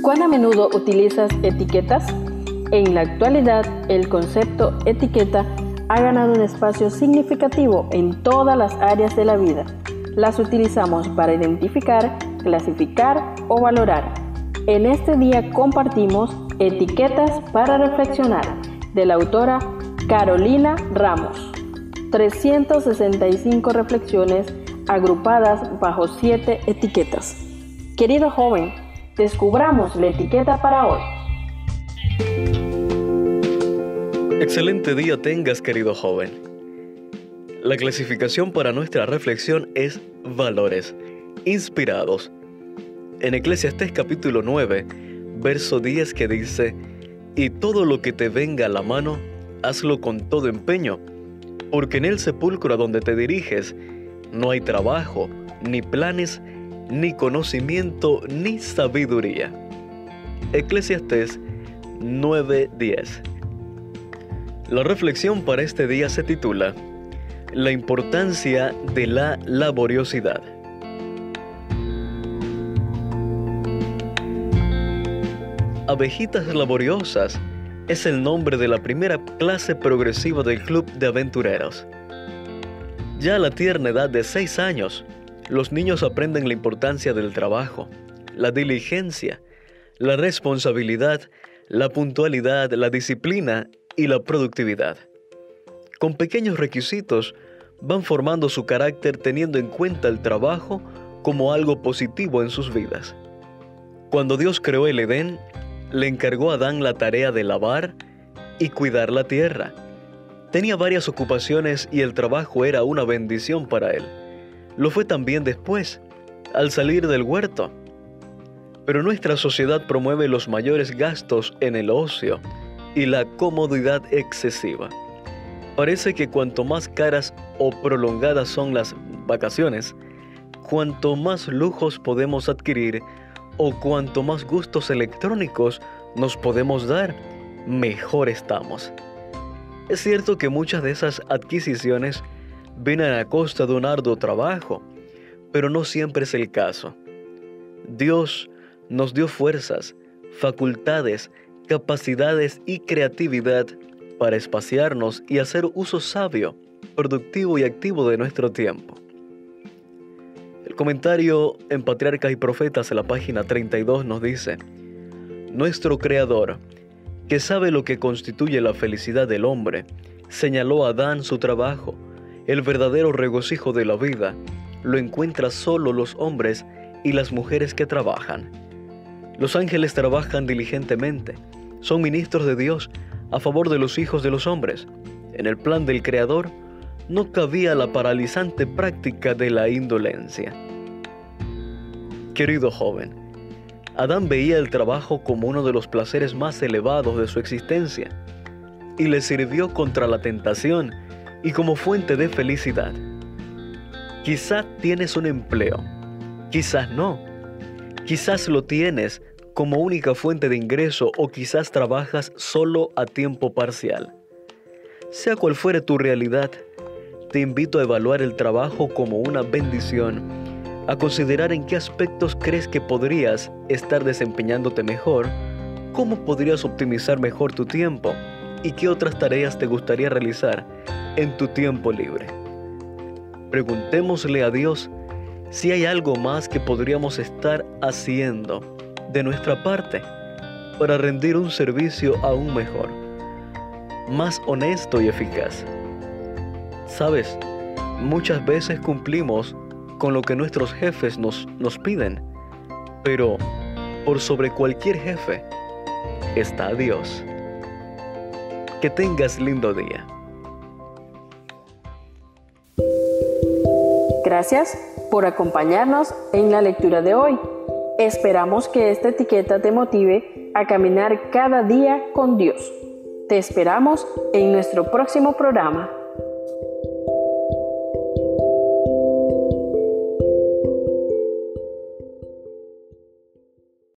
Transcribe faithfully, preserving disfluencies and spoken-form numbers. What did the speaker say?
¿Cuán a menudo utilizas etiquetas? En la actualidad, el concepto etiqueta ha ganado un espacio significativo en todas las áreas de la vida. Las utilizamos para identificar, clasificar o valorar. En este día compartimos Etiquetas para reflexionar, de la autora Carolina Ramos. trescientas sesenta y cinco reflexiones agrupadas bajo siete etiquetas. Querido joven, descubramos la etiqueta para hoy. Excelente día tengas, querido joven. La clasificación para nuestra reflexión es valores inspirados. En Eclesiastés capítulo nueve, verso diez, que dice: y todo lo que te venga a la mano, hazlo con todo empeño, porque en el sepulcro a donde te diriges no hay trabajo, ni planes, ni conocimiento, ni sabiduría. Eclesiastés nueve diez. La reflexión para este día se titula La importancia de la laboriosidad. Abejitas Laboriosas es el nombre de la primera clase progresiva del Club de Aventureros. Ya a la tierna edad de seis años, los niños aprenden la importancia del trabajo, la diligencia, la responsabilidad, la puntualidad, la disciplina y la productividad. Con pequeños requisitos, van formando su carácter teniendo en cuenta el trabajo como algo positivo en sus vidas. Cuando Dios creó el Edén, le encargó a Adán la tarea de lavar y cuidar la tierra. Tenía varias ocupaciones y el trabajo era una bendición para él. Lo fue también después, al salir del huerto. Pero nuestra sociedad promueve los mayores gastos en el ocio y la comodidad excesiva. Parece que cuanto más caras o prolongadas son las vacaciones, cuanto más lujos podemos adquirir o cuanto más gustos electrónicos nos podemos dar, mejor estamos. Es cierto que muchas de esas adquisiciones vienen a costa de un arduo trabajo, pero no siempre es el caso. Dios nos dio fuerzas, facultades, capacidades y creatividad para espaciarnos y hacer uso sabio, productivo y activo de nuestro tiempo. El comentario en Patriarcas y Profetas en la página treinta y dos nos dice: nuestro Creador, que sabe lo que constituye la felicidad del hombre, señaló a Adán su trabajo. El verdadero regocijo de la vida lo encuentra solo los hombres y las mujeres que trabajan. Los ángeles trabajan diligentemente, son ministros de Dios a favor de los hijos de los hombres. En el plan del Creador no cabía la paralizante práctica de la indolencia. Querido joven, Adán veía el trabajo como uno de los placeres más elevados de su existencia y le sirvió contra la tentación y como fuente de felicidad. Quizás tienes un empleo, quizás no. Quizás lo tienes como única fuente de ingreso o quizás trabajas solo a tiempo parcial. Sea cual fuere tu realidad, te invito a evaluar el trabajo como una bendición, a considerar en qué aspectos crees que podrías estar desempeñándote mejor, cómo podrías optimizar mejor tu tiempo y qué otras tareas te gustaría realizar en tu tiempo libre. Preguntémosle a Dios si hay algo más que podríamos estar haciendo de nuestra parte para rendir un servicio aún mejor, más honesto y eficaz. Sabes, muchas veces cumplimos con lo que nuestros jefes nos, nos piden, pero por sobre cualquier jefe está Dios. Que tengas lindo día. Gracias por acompañarnos en la lectura de hoy. Esperamos que esta etiqueta te motive a caminar cada día con Dios. Te esperamos en nuestro próximo programa.